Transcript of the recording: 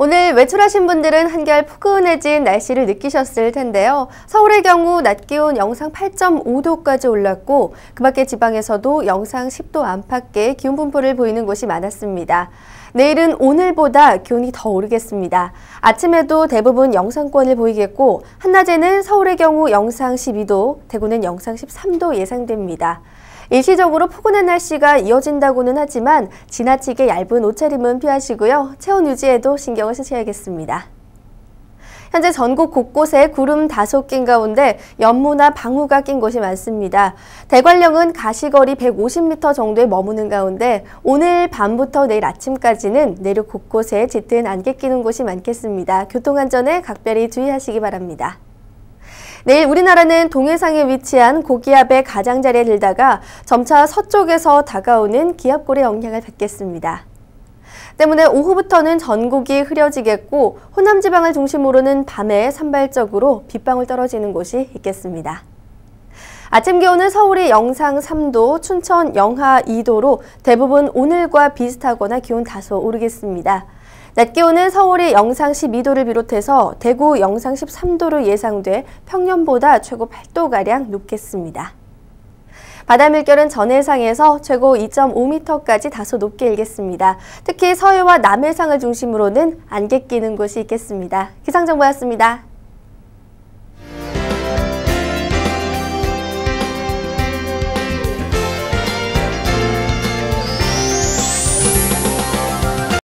오늘 외출하신 분들은 한결 포근해진 날씨를 느끼셨을 텐데요. 서울의 경우 낮 기온 영상 8.5도까지 올랐고 그 밖의 지방에서도 영상 10도 안팎의 기온 분포를 보이는 곳이 많았습니다. 내일은 오늘보다 기온이 더 오르겠습니다. 아침에도 대부분 영상권을 보이겠고 한낮에는 서울의 경우 영상 12도, 대구는 영상 13도 예상됩니다. 일시적으로 포근한 날씨가 이어진다고는 하지만 지나치게 얇은 옷차림은 피하시고요. 체온 유지에도 신경을 쓰셔야겠습니다. 현재 전국 곳곳에 구름 다소 낀 가운데 연무나 방우가 낀 곳이 많습니다. 대관령은 가시거리 150m 정도에 머무는 가운데 오늘 밤부터 내일 아침까지는 내륙 곳곳에 짙은 안개 끼는 곳이 많겠습니다. 교통안전에 각별히 주의하시기 바랍니다. 내일 우리나라는 동해상에 위치한 고기압의 가장자리에 들다가 점차 서쪽에서 다가오는 기압골의 영향을 받겠습니다. 때문에 오후부터는 전국이 흐려지겠고 호남 지방을 중심으로는 밤에 산발적으로 빗방울 떨어지는 곳이 있겠습니다. 아침 기온은 서울이 영상 3도, 춘천 영하 2도로 대부분 오늘과 비슷하거나 기온 다소 오르겠습니다. 낮 기온은 서울이 영상 12도를 비롯해서 대구 영상 13도로 예상돼 평년보다 최고 8도가량 높겠습니다. 바다 물결은 전해상에서 최고 2.5m까지 다소 높게 일겠습니다. 특히 서해와 남해상을 중심으로는 안개 끼는 곳이 있겠습니다. 기상정보였습니다.